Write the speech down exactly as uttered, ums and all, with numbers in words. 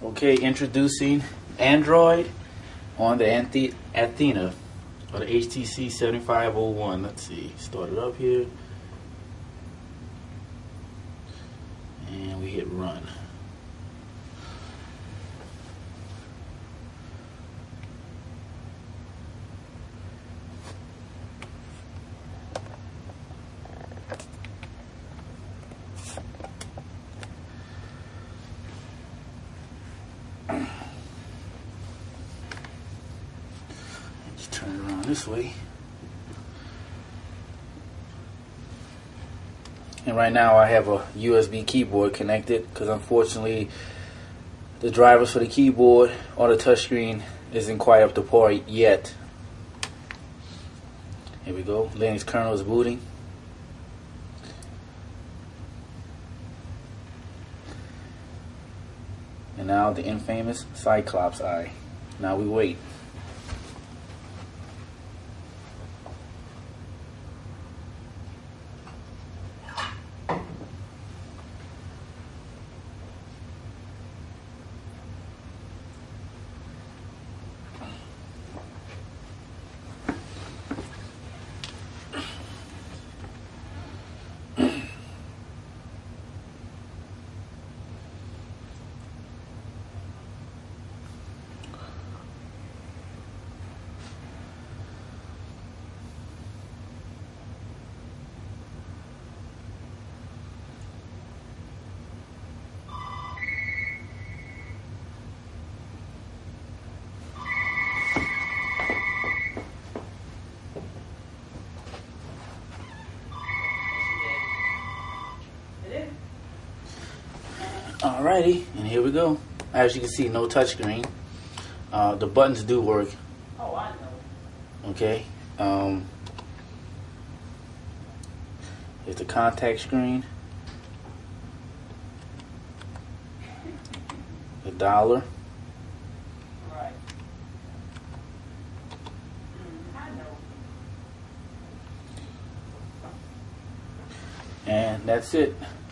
Okay, introducing Android on the Anthe Athena or the H T C seventy-five oh one. Let's see, start it up here, and we hit run. Just turn it around this way. And right now I have a U S B keyboard connected because unfortunately the drivers for the keyboard or the touchscreen isn't quite up to par yet. Here we go. Linux kernel is booting. And now the infamous Cyclops eye. Now we wait. Alrighty, and here we go. As you can see, no touchscreen. Uh, the buttons do work. Oh, I know. Okay. Um, here's the contact screen. The dollar. Right. Mm, I know. And that's it.